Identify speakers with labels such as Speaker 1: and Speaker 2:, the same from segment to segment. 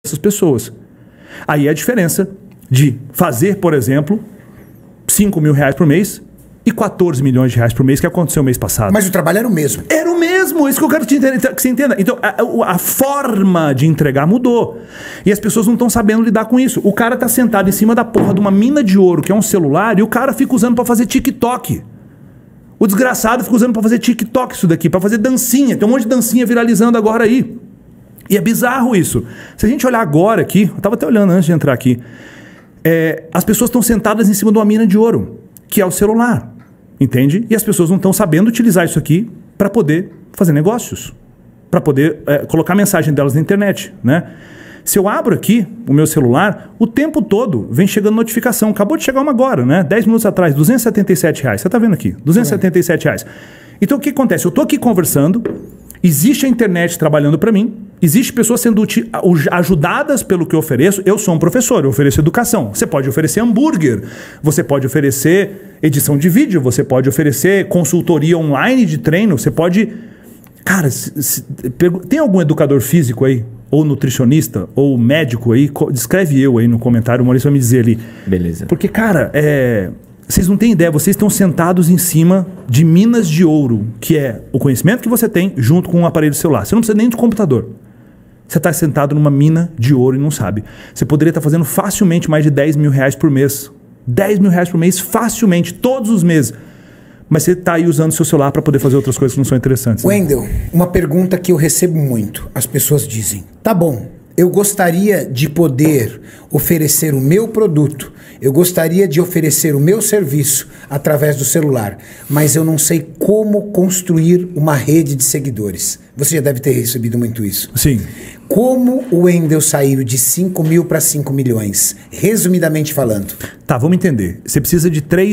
Speaker 1: essas pessoas. Aí é a diferença de fazer, por exemplo, 5 mil reais por mês e 14 milhões de reais por mês, que aconteceu mês passado.
Speaker 2: Mas o trabalho era o mesmo.
Speaker 1: Era o mesmo, isso que eu quero que você entenda. Então, a forma de entregar mudou. E as pessoas não estão sabendo lidar com isso. O cara tá sentado em cima da porra de uma mina de ouro, que é um celular, e o cara fica usando pra fazer TikTok. O desgraçado fica usando pra fazer TikTok isso daqui, pra fazer dancinha. Tem um monte de dancinha viralizando agora aí. E é bizarro isso. Se a gente olhar agora aqui, eu tava até olhando antes de entrar aqui, as pessoas estão sentadas em cima de uma mina de ouro, que é o celular. Entende? E as pessoas não estão sabendo utilizar isso aqui para poder fazer negócios, para poder colocar a mensagem delas na internet, né? Se eu abro aqui o meu celular, o tempo todo vem chegando notificação. Acabou de chegar uma agora, né? 10 minutos atrás, R$277. Você tá vendo aqui? R$277. Então o que acontece? Eu tô aqui conversando, existe a internet trabalhando para mim, existe pessoas sendo ajudadas pelo que eu ofereço. Eu sou um professor, eu ofereço educação. Você pode oferecer hambúrguer, você pode oferecer edição de vídeo, você pode oferecer consultoria online de treino, você pode... Cara, tem algum educador físico aí? Ou nutricionista? Ou médico aí? Descreve eu aí no comentário, o Maurício vai me dizer ali.
Speaker 3: Beleza.
Speaker 1: Porque, cara, vocês não têm ideia, vocês estão sentados em cima de minas de ouro, que é o conhecimento que você tem junto com um aparelho celular. Você não precisa nem de computador. Você está sentado numa mina de ouro e não sabe. Você poderia estar fazendo facilmente mais de 10 mil reais por mês. 10 mil reais por mês, facilmente, todos os meses. Mas você está aí usando o seu celular para poder fazer outras coisas que não são interessantes. Né?
Speaker 2: Wendel, uma pergunta que eu recebo muito. As pessoas dizem, tá bom, eu gostaria de poder oferecer o meu produto, eu gostaria de oferecer o meu serviço através do celular, mas eu não sei como construir uma rede de seguidores. Você já deve ter recebido muito isso.
Speaker 1: Sim.
Speaker 2: Como o Wendel saiu de 5 mil para 5 milhões? Resumidamente falando.
Speaker 1: Tá, vamos entender. Você precisa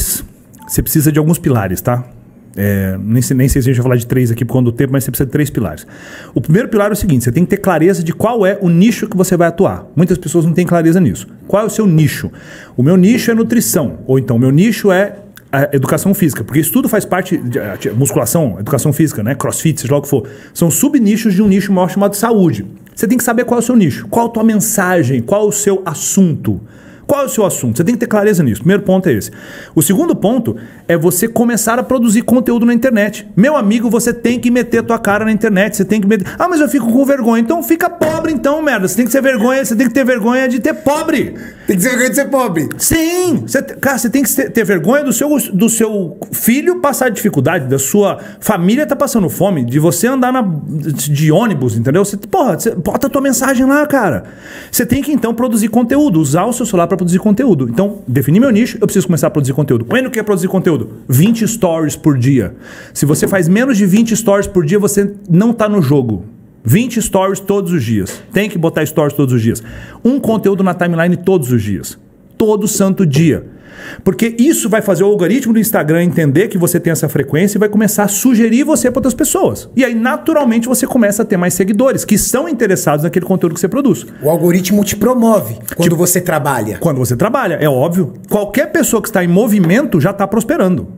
Speaker 1: de alguns pilares, tá? Nem sei se a gente vai falar de 3 aqui por conta do tempo, mas você precisa de 3 pilares. O primeiro pilar é o seguinte: você tem que ter clareza de qual é o nicho que você vai atuar. Muitas pessoas não têm clareza nisso. Qual é o seu nicho? O meu nicho é nutrição, ou então o meu nicho é a educação física, porque isso tudo faz parte de musculação, educação física, né? Crossfit, seja lá o que for. São subnichos de um nicho maior chamado saúde. Você tem que saber qual é o seu nicho, qual a tua mensagem, qual o seu assunto. Qual é o seu assunto? Você tem que ter clareza nisso. O primeiro ponto é esse. O segundo ponto é você começar a produzir conteúdo na internet. Meu amigo, você tem que meter a tua cara na internet. Você tem que meter... Ah, mas eu fico com vergonha. Então fica pobre então, merda. Você tem que ter vergonha de ter pobre.
Speaker 2: Tem que ter vergonha de ser pobre.
Speaker 1: Sim. Cara, você tem que ter vergonha do seu filho passar dificuldade, da sua família tá passando fome, de você andar de ônibus, entendeu? Você bota a tua mensagem lá, cara. Você tem que então produzir conteúdo, usar o seu celular para produzir conteúdo. Então, definir meu nicho, eu preciso começar a produzir conteúdo. Quando quer produzir conteúdo? 20 stories por dia. Se você faz menos de 20 stories por dia, você não tá no jogo. 20 stories todos os dias. Tem que botar stories todos os dias. Um conteúdo na timeline todos os dias. Todo santo dia. Porque isso vai fazer o algoritmo do Instagram entender que você tem essa frequência e vai começar a sugerir você para outras pessoas. E aí, naturalmente, você começa a ter mais seguidores que são interessados naquele conteúdo que você produz.
Speaker 2: O algoritmo te promove quando você trabalha.
Speaker 1: Quando você trabalha, é óbvio. Qualquer pessoa que está em movimento já está prosperando.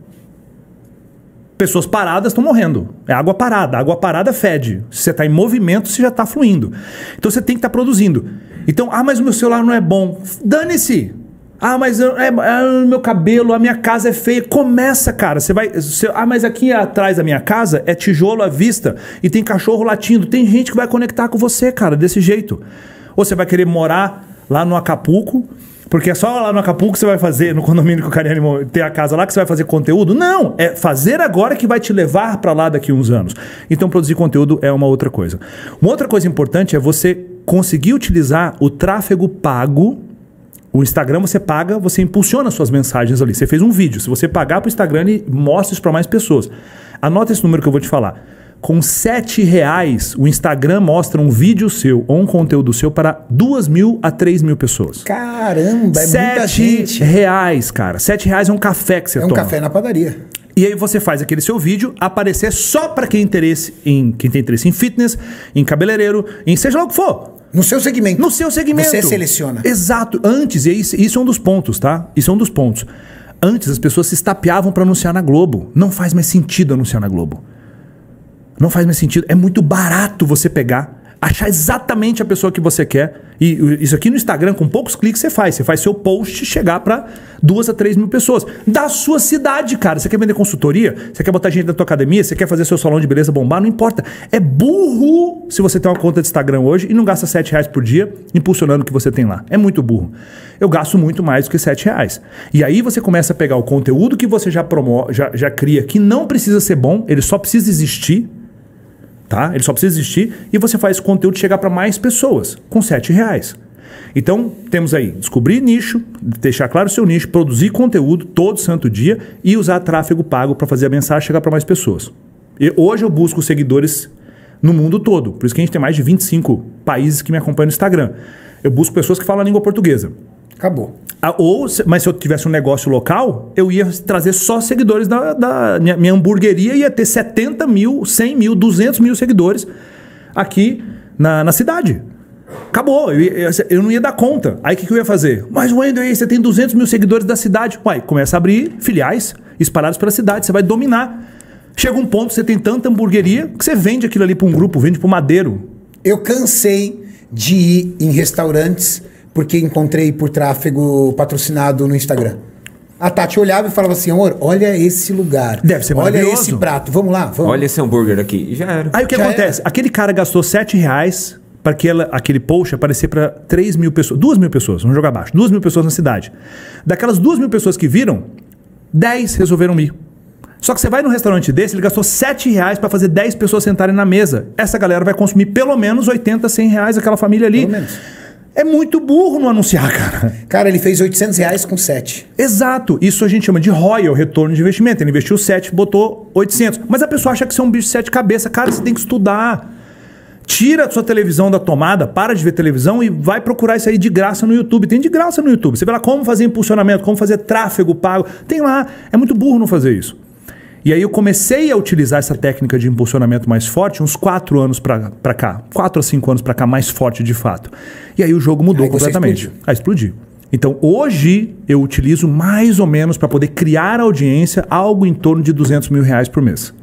Speaker 1: Pessoas paradas estão morrendo. É água parada. A água parada fede. Se você está em movimento, você já está fluindo. Então você tem que estar produzindo. Então, mas o meu celular não é bom. Dane-se! Mas meu cabelo, a minha casa é feia. Começa, cara. Mas aqui atrás da minha casa é tijolo à vista e tem cachorro latindo. Tem gente que vai conectar com você, cara, desse jeito. Ou você vai querer morar lá no Acapulco, porque é só lá no Acapulco que você vai fazer, no condomínio que o Cariani tem a casa lá, que você vai fazer conteúdo. Não, é fazer agora que vai te levar para lá daqui a uns anos. Então produzir conteúdo é uma outra coisa. Uma outra coisa importante é você conseguir utilizar o tráfego pago. O Instagram você paga, você impulsiona suas mensagens ali. Você fez um vídeo. Se você pagar para o Instagram, ele mostra isso para mais pessoas. Anota esse número que eu vou te falar. Com R$7, o Instagram mostra um vídeo seu ou um conteúdo seu para 2.000 a 3.000 pessoas.
Speaker 2: Caramba, é muita gente.
Speaker 1: R$7, cara. R$7 é um café que você toma.
Speaker 2: É um café na padaria.
Speaker 1: E aí você faz aquele seu vídeo aparecer só para quem tem interesse em fitness, em cabeleireiro, em seja lá o que for.
Speaker 2: No seu segmento.
Speaker 1: No seu segmento.
Speaker 2: Você seleciona.
Speaker 1: Exato. Antes, e isso é um dos pontos, tá? Isso é um dos pontos. Antes as pessoas se estapeavam para anunciar na Globo. Não faz mais sentido anunciar na Globo. Não faz mais sentido. É muito barato você pegar, achar exatamente a pessoa que você quer E isso aqui no Instagram, com poucos cliques, você faz. Você faz seu post chegar para 2 a 3 mil pessoas. Da sua cidade, cara. Você quer vender consultoria? Você quer botar gente na tua academia? Você quer fazer seu salão de beleza bombar? Não importa. É burro se você tem uma conta de Instagram hoje e não gasta R$7 por dia impulsionando o que você tem lá. É muito burro. Eu gasto muito mais do que R$7. E aí você começa a pegar o conteúdo que você já promove, já cria, que não precisa ser bom, ele só precisa existir. Tá? Ele só precisa existir e você faz esse conteúdo chegar para mais pessoas com R$7. Então, temos aí descobrir nicho, deixar claro o seu nicho, produzir conteúdo todo santo dia e usar tráfego pago para fazer a mensagem chegar para mais pessoas. E hoje eu busco seguidores no mundo todo, por isso que a gente tem mais de 25 países que me acompanham no Instagram. Eu busco pessoas que falam a língua portuguesa.
Speaker 2: Acabou.
Speaker 1: Mas se eu tivesse um negócio local, eu ia trazer só seguidores da minha hamburgueria, ia ter 70 mil, 100 mil, 200 mil seguidores aqui na cidade. Acabou, eu não ia dar conta. Aí o que eu ia fazer? Mas Wendel, aí você tem 200 mil seguidores da cidade. Uai, começa a abrir filiais espalhados pela cidade, você vai dominar. Chega um ponto, você tem tanta hamburgueria que você vende aquilo ali para um grupo, vende para o Madeiro.
Speaker 2: Eu cansei de ir em restaurantes porque encontrei por tráfego patrocinado no Instagram. A Tati olhava e falava assim, amor, olha esse lugar.
Speaker 1: Deve ser maravilhoso.
Speaker 2: Olha esse prato, vamos lá, vamos.
Speaker 3: Olha esse hambúrguer aqui. E já era.
Speaker 1: Aí o que acontece? Aquele cara gastou R$7 para aquele post aparecer para 3 mil pessoas, 2 mil pessoas, vamos jogar abaixo, 2 mil pessoas na cidade. Daquelas 2 mil pessoas que viram, 10 resolveram ir. Só que você vai num restaurante desse, ele gastou R$7 para fazer 10 pessoas sentarem na mesa. Essa galera vai consumir pelo menos 80, 100 reais, aquela família ali.
Speaker 2: Pelo menos.
Speaker 1: É muito burro não anunciar, cara.
Speaker 2: Cara, ele fez R$800 com 7.
Speaker 1: Exato. Isso a gente chama de ROI, o retorno de investimento. Ele investiu 7, botou 800. Mas a pessoa acha que você é um bicho de 7 cabeças. Cara, você tem que estudar. Tira a sua televisão da tomada, para de ver televisão e vai procurar isso aí de graça no YouTube. Tem de graça no YouTube. Você vê lá como fazer impulsionamento, como fazer tráfego pago. Tem lá. É muito burro não fazer isso. E aí eu comecei a utilizar essa técnica de impulsionamento mais forte uns 4 anos pra cá. 4 a 5 anos pra cá, mais forte de fato. E aí o jogo mudou completamente. Aí explodiu. Então hoje eu utilizo mais ou menos para poder criar audiência algo em torno de R$200 mil por mês.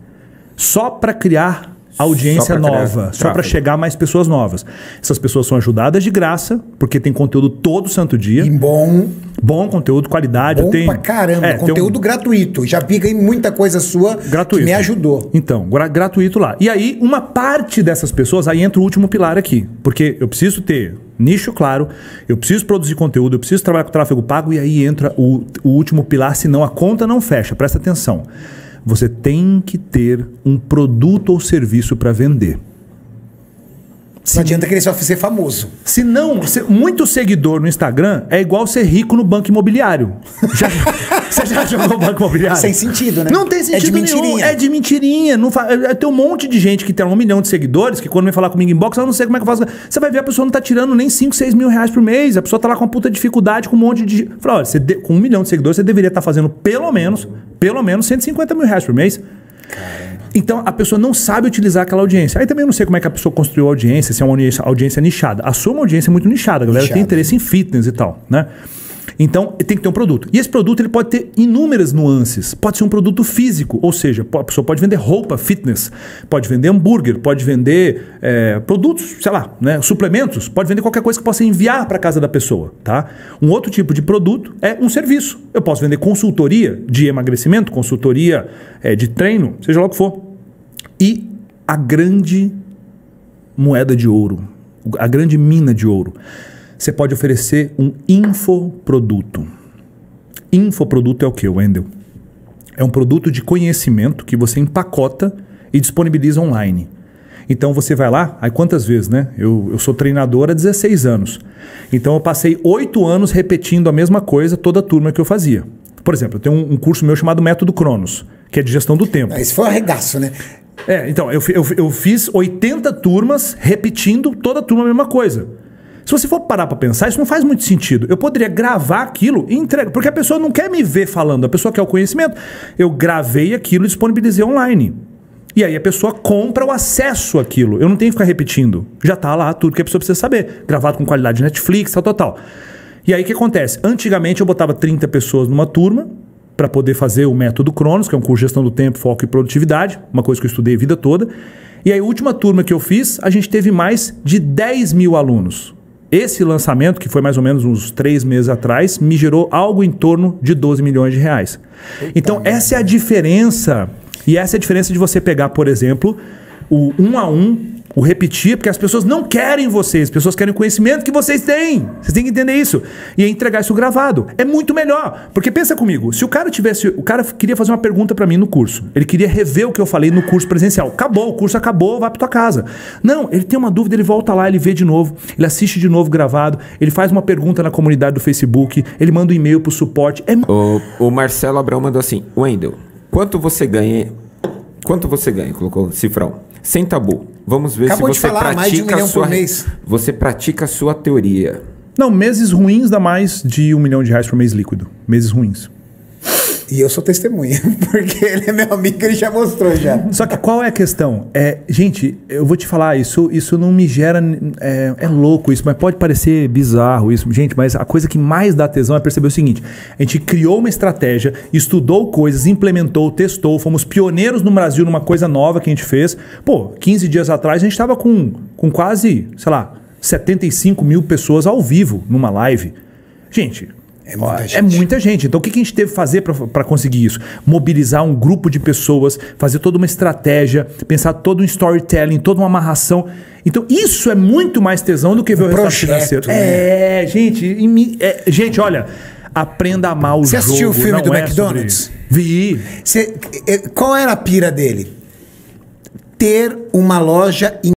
Speaker 1: Só para criar audiência nova, só para chegar a mais pessoas novas. Essas pessoas são ajudadas de graça, porque tem conteúdo todo santo dia.
Speaker 2: E
Speaker 1: bom conteúdo, qualidade.
Speaker 2: Bom pra caramba, conteúdo gratuito. Já peguei muita coisa sua
Speaker 1: gratuito.
Speaker 2: Que me ajudou.
Speaker 1: Então, gratuito lá. E aí, uma parte dessas pessoas, aí entra o último pilar aqui. Porque eu preciso ter nicho claro, eu preciso produzir conteúdo, eu preciso trabalhar com tráfego pago, e aí entra o último pilar, senão a conta não fecha. Presta atenção. Você tem que ter um produto ou serviço para vender.
Speaker 2: Não adianta querer só ser famoso.
Speaker 1: Se não, muito seguidor no Instagram é igual ser rico no banco imobiliário. Você já jogou banco imobiliário?
Speaker 2: Sem sentido, né?
Speaker 1: Não tem sentido nenhum. É de mentirinha. Tem um monte de gente que tem 1 milhão de seguidores que quando vem falar comigo em box, eu não sei como é que eu faço. Você vai ver, a pessoa não tá tirando nem 5, 6 mil reais por mês. A pessoa tá lá com uma puta dificuldade, com um monte de... Fala, olha, com 1 milhão de seguidores, você deveria estar fazendo pelo menos 150 mil reais por mês. Caramba. Então a pessoa não sabe utilizar aquela audiência. Aí também eu não sei como é que a pessoa construiu a audiência, se é uma audiência nichada. A sua é uma audiência muito nichada, a galera tem interesse em fitness e tal, né? Então tem que ter um produto. E esse produto ele pode ter inúmeras nuances. Pode ser um produto físico, ou seja, a pessoa pode vender roupa, fitness, pode vender hambúrguer, pode vender produtos, sei lá, né, suplementos, pode vender qualquer coisa que possa enviar para casa da pessoa, tá? Um outro tipo de produto é um serviço. Eu posso vender consultoria de emagrecimento, consultoria de treino, seja lá o que for. E a grande moeda de ouro, a grande mina de ouro. Você pode oferecer um infoproduto. Infoproduto é o que, Wendel? É um produto de conhecimento que você empacota e disponibiliza online. Então você vai lá, aí quantas vezes, né? Eu sou treinador há 16 anos. Então eu passei 8 anos repetindo a mesma coisa toda a turma que eu fazia. Por exemplo, eu tenho um curso meu chamado Método Cronos, que é de gestão do tempo.
Speaker 2: Esse foi um arregaço, né?
Speaker 1: Então, eu fiz 80 turmas repetindo toda a turma a mesma coisa. Se você for parar para pensar, isso não faz muito sentido. Eu poderia gravar aquilo e entregar, porque a pessoa não quer me ver falando, a pessoa quer o conhecimento. Eu gravei aquilo e disponibilizei online. E aí a pessoa compra o acesso àquilo. Eu não tenho que ficar repetindo. Já está lá tudo que a pessoa precisa saber. Gravado com qualidade de Netflix, tal. E aí o que acontece? Antigamente eu botava 30 pessoas numa turma para poder fazer o Método Cronos, que é um curso de gestão do tempo, foco e produtividade, uma coisa que eu estudei a vida toda. E aí a última turma que eu fiz, a gente teve mais de 10 mil alunos. Esse lançamento, que foi mais ou menos uns 3 meses atrás, me gerou algo em torno de 12 milhões de reais. Então, essa é a diferença. E essa é a diferença de você pegar, por exemplo, o 1 a 1, o repetir, porque as pessoas não querem vocês, as pessoas querem o conhecimento que vocês têm. Vocês têm que entender isso. E entregar isso gravado. É muito melhor. Porque pensa comigo, se o cara queria fazer uma pergunta pra mim no curso. Ele queria rever o que eu falei no curso presencial. Acabou, o curso acabou, vai pra tua casa. Não, ele tem uma dúvida, ele volta lá, ele vê de novo, ele assiste de novo gravado, ele faz uma pergunta na comunidade do Facebook, ele manda um e-mail pro suporte.
Speaker 3: O Marcelo Abrão mandou assim: Wendel, quanto você ganha? Colocou cifrão. Sem tabu. Vamos ver
Speaker 2: Acabou
Speaker 3: se você
Speaker 2: falar, mais de 1 milhão por mês.
Speaker 3: Você pratica a sua teoria.
Speaker 1: Não, meses ruins dá mais de R$1 milhão por mês líquido. Meses ruins.
Speaker 2: E eu sou testemunha, porque ele é meu amigo, ele já mostrou já.
Speaker 1: Só que qual é a questão? Gente, eu vou te falar, isso não me gera... É louco isso, mas pode parecer bizarro isso. Gente, mas a coisa que mais dá tesão é perceber o seguinte: a gente criou uma estratégia, estudou coisas, implementou, testou, fomos pioneiros no Brasil numa coisa nova que a gente fez. 15 dias atrás a gente estava com quase, 75 mil pessoas ao vivo numa live. Gente... É muita gente. Então o que a gente teve que fazer para conseguir isso? Mobilizar um grupo de pessoas, fazer toda uma estratégia, pensar todo um storytelling, toda uma amarração. Então isso é muito mais tesão do que ver o resultado financeiro.
Speaker 2: Né?
Speaker 1: Gente, olha, aprenda a amar o jogo.
Speaker 2: Você assistiu o filme do McDonald's?
Speaker 1: Vi.
Speaker 2: Qual era a pira dele? Ter uma loja